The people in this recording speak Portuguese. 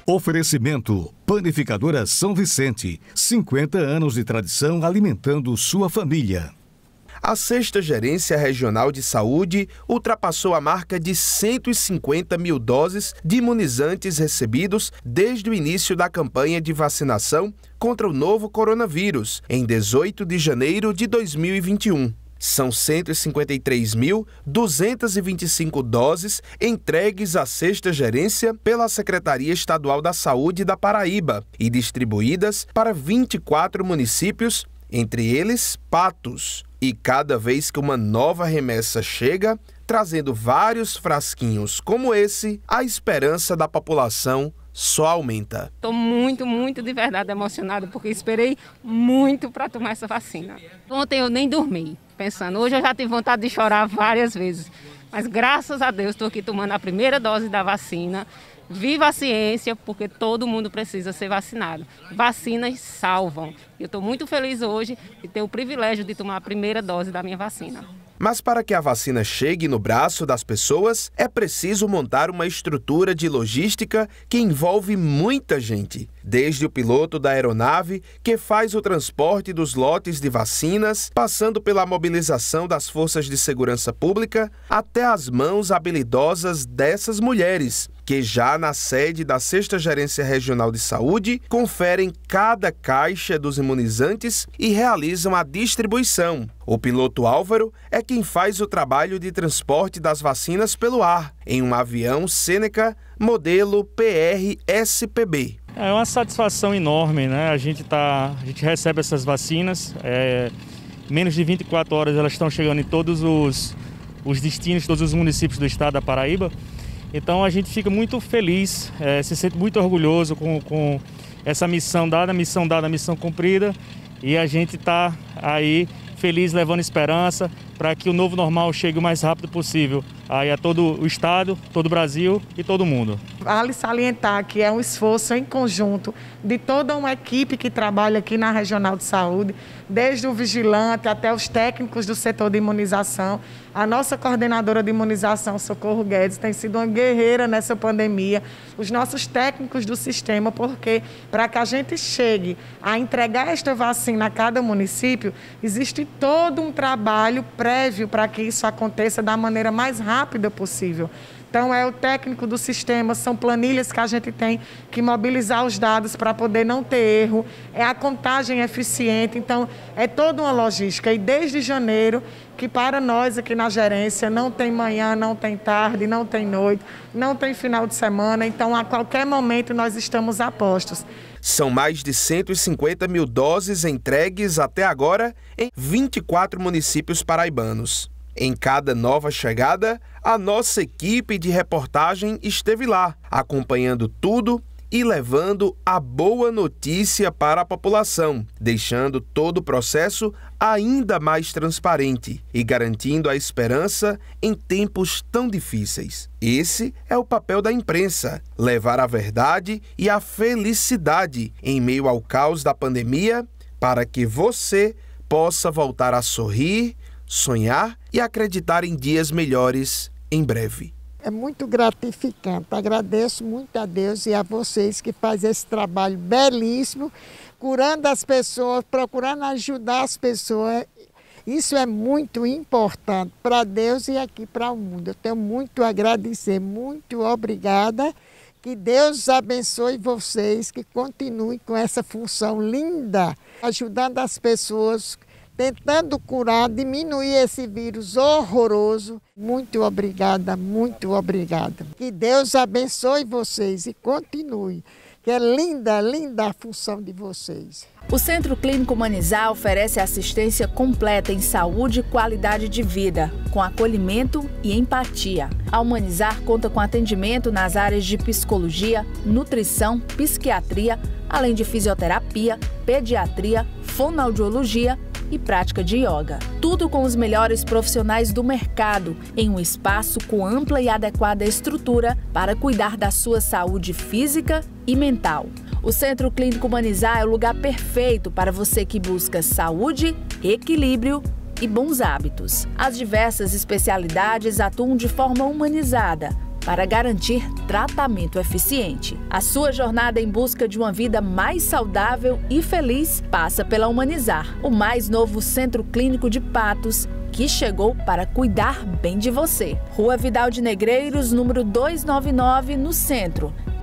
Oferecimento: Panificadora São Vicente, 50 anos de tradição alimentando sua família. A 6ª Gerência Regional de Saúde ultrapassou a marca de 150 mil doses de imunizantes recebidos desde o início da campanha de vacinação contra o novo coronavírus, em 18 de janeiro de 2021. São 153.225 doses entregues à 6ª Gerência pela Secretaria Estadual da Saúde da Paraíba e distribuídas para 24 municípios, entre eles Patos. E cada vez que uma nova remessa chega, trazendo vários frasquinhos como esse, a esperança da população só aumenta. Estou muito de verdade emocionada, porque esperei muito para tomar essa vacina. Ontem eu nem dormi, pensando. Hoje eu já tive vontade de chorar várias vezes. Mas graças a Deus estou aqui tomando a primeira dose da vacina. Viva a ciência, porque todo mundo precisa ser vacinado. Vacinas salvam. Eu estou muito feliz hoje de ter o privilégio de tomar a primeira dose da minha vacina. Mas para que a vacina chegue no braço das pessoas, é preciso montar uma estrutura de logística que envolve muita gente. Desde o piloto da aeronave, que faz o transporte dos lotes de vacinas, passando pela mobilização das forças de segurança pública, até as mãos habilidosas dessas mulheres, que já na sede da 6ª Gerência Regional de Saúde, conferem cada caixa dos imunizantes e realizam a distribuição. O piloto Álvaro é quem faz o trabalho de transporte das vacinas pelo ar, em um avião Seneca modelo PR-SPB. É uma satisfação enorme, né? A gente recebe essas vacinas, menos de 24 horas elas estão chegando em todos os destinos, todos os municípios do estado da Paraíba. Então a gente fica muito feliz, se sente muito orgulhoso com essa missão dada, missão cumprida, e a gente está aí feliz, levando esperança para que o novo normal chegue o mais rápido possível aí a todo o estado, todo o Brasil e todo o mundo. Vale salientar que é um esforço em conjunto de toda uma equipe que trabalha aqui na Regional de Saúde, desde o vigilante até os técnicos do setor de imunização. A nossa coordenadora de imunização, Socorro Guedes, tem sido uma guerreira nessa pandemia. Os nossos técnicos do sistema, porque para que a gente chegue a entregar esta vacina a cada município, existe todo um trabalho prévio para que isso aconteça da maneira mais rápida possível. Então, é o técnico do sistema, são planilhas que a gente tem que mobilizar os dados para poder não ter erro, é a contagem eficiente, então é toda uma logística. E desde janeiro, que para nós aqui na gerência não tem manhã, não tem tarde, não tem noite, não tem final de semana, então a qualquer momento nós estamos a postos. São mais de 150 mil doses entregues até agora em 24 municípios paraibanos. Em cada nova chegada, a nossa equipe de reportagem esteve lá, acompanhando tudo e levando a boa notícia para a população, deixando todo o processo ainda mais transparente e garantindo a esperança em tempos tão difíceis. Esse é o papel da imprensa, levar a verdade e a felicidade em meio ao caos da pandemia, para que você possa voltar a sorrir, sonhar e acreditar em dias melhores em breve. É muito gratificante. Agradeço muito a Deus e a vocês que fazem esse trabalho belíssimo, curando as pessoas, procurando ajudar as pessoas. Isso é muito importante para Deus e aqui para o mundo. Eu tenho muito a agradecer, muito obrigada. Que Deus abençoe vocês, que continuem com essa função linda, ajudando as pessoas, tentando curar, diminuir esse vírus horroroso. Muito obrigada, muito obrigada. Que Deus abençoe vocês e continue, que é linda, linda a função de vocês. O Centro Clínico Humanizar oferece assistência completa em saúde e qualidade de vida, com acolhimento e empatia. A Humanizar conta com atendimento nas áreas de psicologia, nutrição, psiquiatria, além de fisioterapia, pediatria, fonoaudiologia e prática de yoga. Tudo com os melhores profissionais do mercado, em um espaço com ampla e adequada estrutura para cuidar da sua saúde física e mental. O Centro Clínico Humanizar é o lugar perfeito para você que busca saúde, equilíbrio e bons hábitos. As diversas especialidades atuam de forma humanizada, para garantir tratamento eficiente. A sua jornada em busca de uma vida mais saudável e feliz passa pela Humanizar, o mais novo centro clínico de Patos, que chegou para cuidar bem de você. Rua Vidal de Negreiros, número 299, no centro.